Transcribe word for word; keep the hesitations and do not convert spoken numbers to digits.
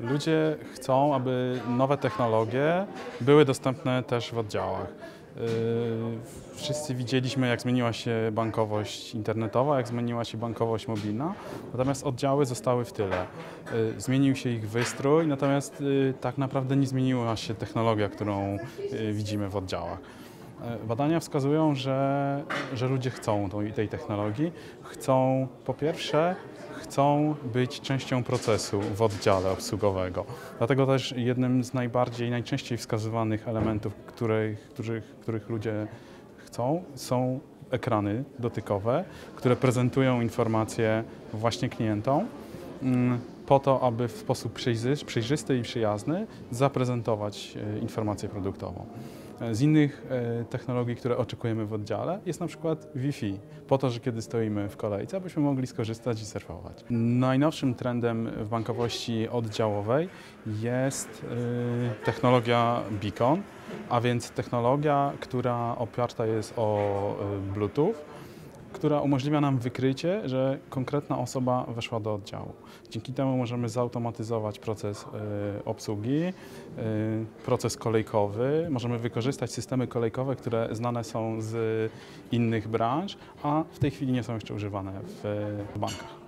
Ludzie chcą, aby nowe technologie były dostępne też w oddziałach. Wszyscy widzieliśmy, jak zmieniła się bankowość internetowa, jak zmieniła się bankowość mobilna, natomiast oddziały zostały w tyle. Zmienił się ich wystrój, natomiast tak naprawdę nie zmieniła się technologia, którą widzimy w oddziałach. Badania wskazują, że, że ludzie chcą tej technologii. Chcą, po pierwsze, chcą być częścią procesu w oddziale obsługowego. Dlatego też jednym z najbardziej, najczęściej wskazywanych elementów, których, których, których ludzie chcą, są ekrany dotykowe, które prezentują informacje właśnie klientom, po to, aby w sposób przejrzysty i przyjazny zaprezentować informację produktową. Z innych technologii, które oczekujemy w oddziale, jest na przykład Wi-Fi, po to, że kiedy stoimy w kolejce, abyśmy mogli skorzystać i surfować. Najnowszym trendem w bankowości oddziałowej jest technologia Beacon, a więc technologia, która oparta jest o Bluetooth, która umożliwia nam wykrycie, że konkretna osoba weszła do oddziału. Dzięki temu możemy zautomatyzować proces y, obsługi, y, proces kolejkowy, możemy wykorzystać systemy kolejkowe, które znane są z innych branż, a w tej chwili nie są jeszcze używane w, w bankach.